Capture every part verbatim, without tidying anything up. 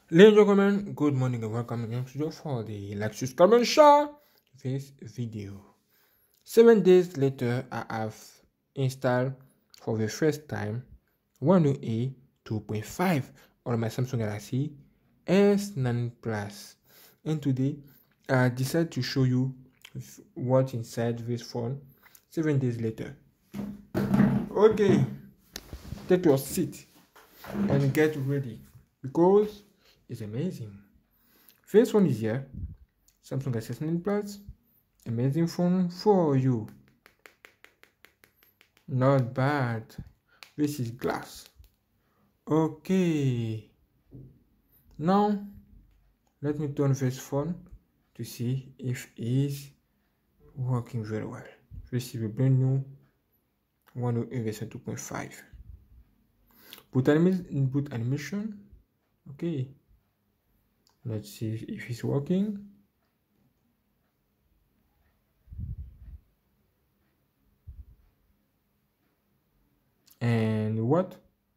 Ladies and gentlemen, good morning and welcome again to you for the Lexus Carbon Share this video. Seven days later, I have installed for the first time One U I two point five on my Samsung Galaxy S nine Plus. And today, I decided to show you what's inside this phone seven days later. Okay, take your seat and get ready because it's amazing. First one is here, Samsung Galaxy S nine Plus, amazing phone for you. Not bad. This is glass. Okay. Now, let me turn this phone to see if it is working very well. This is a brand new One U I version two point five. Put anim put animation. Okay. Let's see if it's working. And what?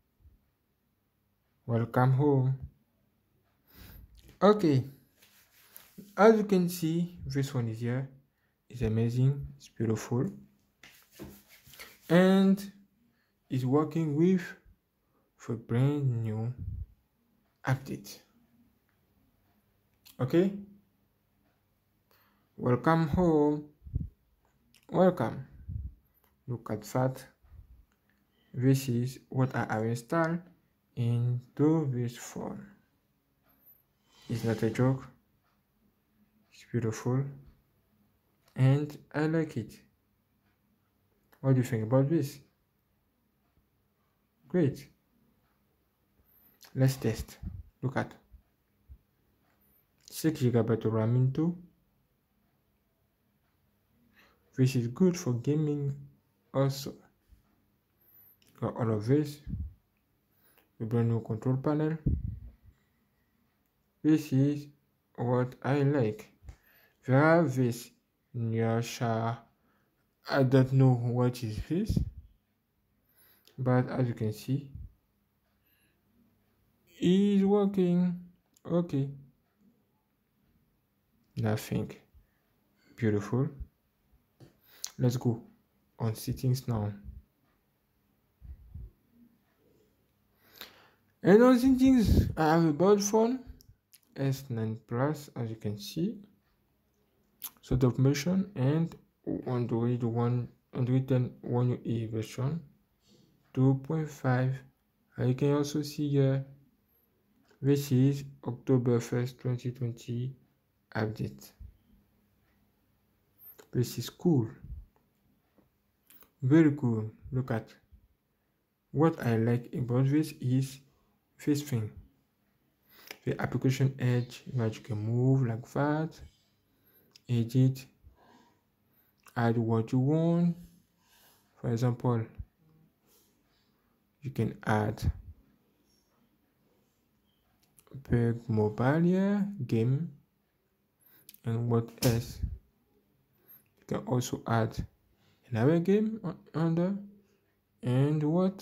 Welcome home. Okay. As you can see, this one is here. It's amazing. It's beautiful. And it's working with the brand new update. Okay. Welcome home. Welcome. Look at that. This is what I have installed into this phone. It's not a joke. It's beautiful. And I like it. What do you think about this? Great. Let's test. Look at six gigabytes of RAM into. This is good for gaming also. Got all of this. The brand new control panel. This is what I like. We have this Nyasha. I don't know what is this, but as you can see, it's working. Okay. Nothing. Beautiful. Let's go on settings now. And on settings, I have a board phone S nine Plus, as you can see. Sort of motion and Android one Android ten One U I version two point five. You can also see here, this is October first, twenty twenty update. This is cool. Very cool. Look at what I like about this is this thing. The application edge that you can move like that, edit, add what you want. For example, you can add Peg mobile here, game, and what else? You can also add another game under, and what?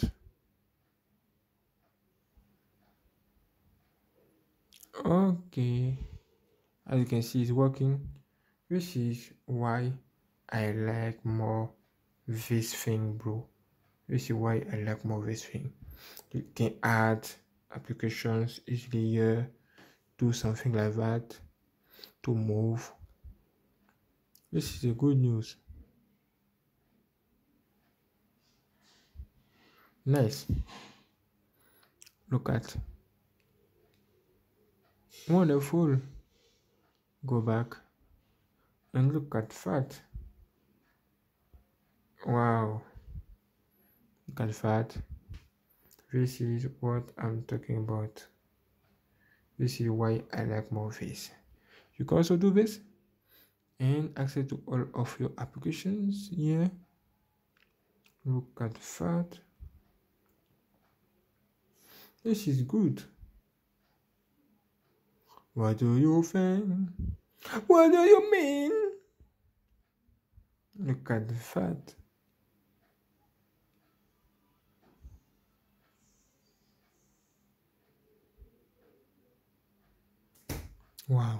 Okay, as you can see, it's working. This is why I like more this thing, bro. This is why I like more this thing. You can add applications easily here, do something like that to move. This is a good news. Nice. Look at. Wonderful. Go back and look at that. Wow. Look at that. This is what I'm talking about. This is why I like more this. You can also do this and access to all of your applications here. Look at that. This is good. What do you think? What do you mean? Look at that. Wow.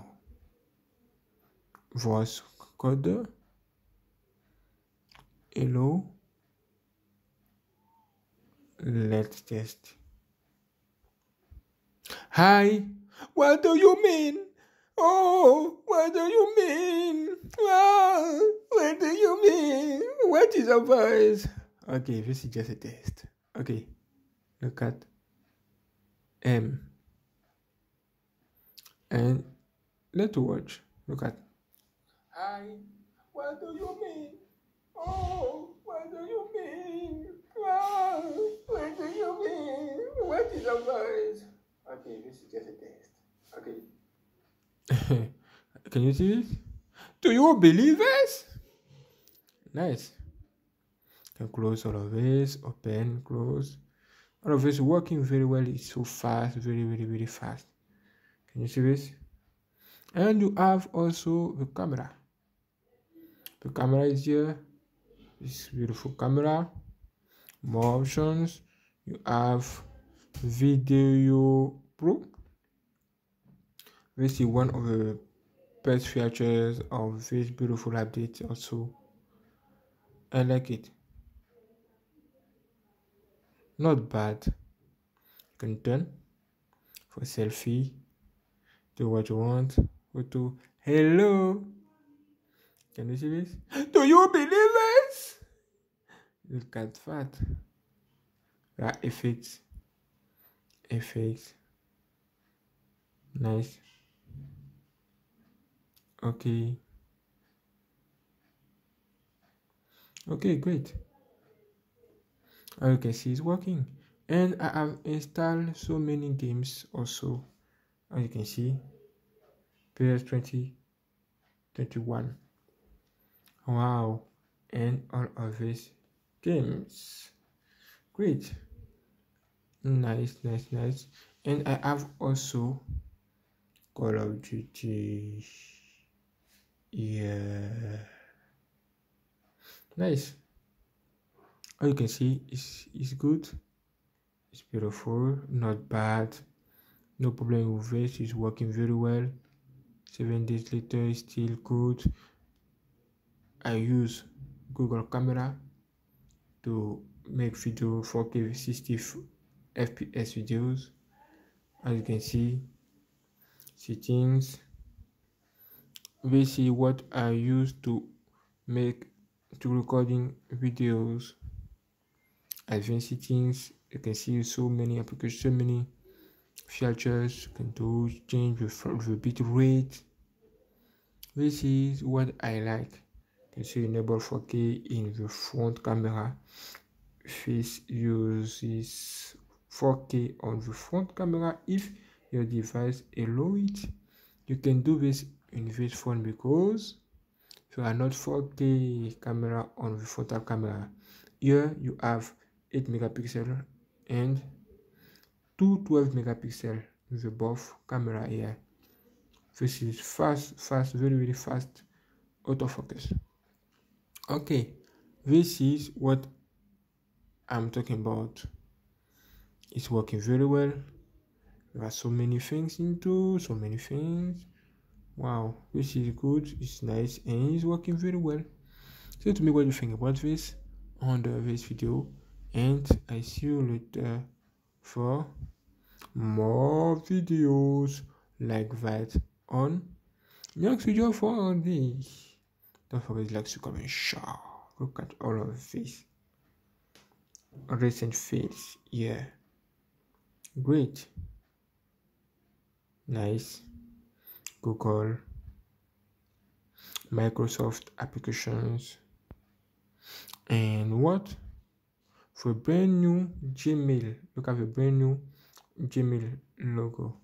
Voice code. Hello. Let's test. Hi. What do you mean? Oh, what do you mean? Oh, what do you mean? What is a voice? Okay, this is just a test. Okay, look at M. And let's watch. Look at. Hi. What do you mean? Oh, what do you mean? Oh, what do you mean? What is a voice? Okay, this is just a test. Okay. Can you see it? Do you believe us? Nice. Can close all of this, open, close. All of this working very well. It's so fast, very, very, very fast. Can you see this? And you have also the camera. The camera is here. This beautiful camera. More options. You have Video Pro. This is one of the best features of this beautiful update also. I like it. Not bad. You can turn for selfie. Do what you want. Photo. Hello. Can you see this? Do you believe this? Look at that. There are effects. Effects. Nice. Okay. Okay, great. As you can see, it's working. And I have installed so many games also. As you can see, P S twenty twenty-one. Wow. And all of these games. Great. Nice, nice, nice. And I have also Call of Duty. Yeah. Nice. As you can see, it's, it's good. It's beautiful. Not bad. No problem with this. It's working very well. Seven days later, it's still good. I use Google Camera to make video four K sixty F P S videos. As you can see, settings. This is what I use to make to recording videos. Advanced settings. You can see so many applications, so many features. You can do change the, the bit rate. This is what I like. You can see enable four K in the front camera. This uses four K on the front camera if your device allow it. You can do this in this phone because you are not four K camera on the frontal camera. Here you have eight megapixel and two twelve megapixel in the both camera here. This is fast, fast, very, very fast autofocus. Okay, this is what I'm talking about. It's working very well. There are so many things into, so many things. Wow, this is good, it's nice, and it's working very well. So to me, what do you think about this under this video, and I see you later for more videos like that on next video for this. Don't forget to like to comment, share. Look at all of this recent face. Yeah, great, nice. Google, Microsoft applications, and what for brand new Gmail. Look at the brand new Gmail logo.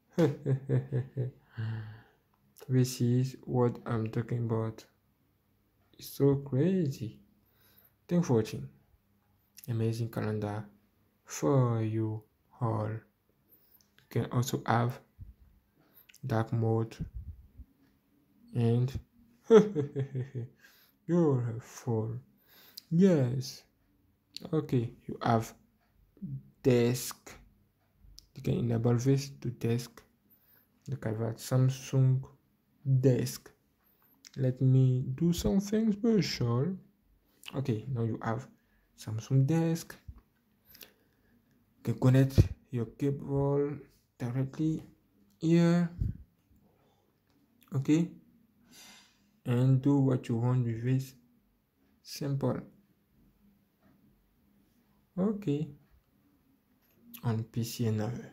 This is what I'm talking about. It's so crazy. Thanks for watching. Amazing calendar for you all. You can also have dark mode and you're full. Yes. Okay, you have desk. You can enable this to desk. Look at that Samsung desk. Let me do something special. Okay, now you have Samsung desk. You can connect your cable directly here. Okay, and do what you want with this. Simple. Okay, on P C and other.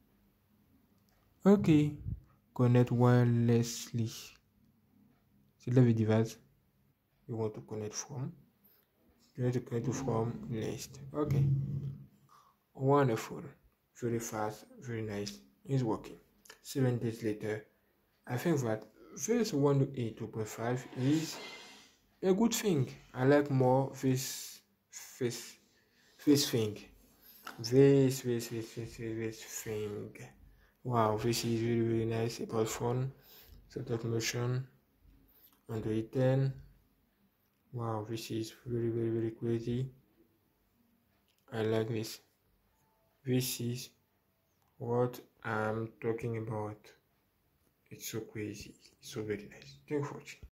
Okay, connect wirelessly. Select the device you want to connect from. You want to connect from list. Okay, wonderful, very fast, very nice. It's working. Seven days later, I think that this one oh eight two point five is a good thing. I like more this this this thing. This this this this this thing. Wow, this is really really nice about phone. Set of motion. Android ten. Wow, this is very very very crazy. I like this. This is what I'm talking about. It's so crazy. It's so very nice. Thank you for watching.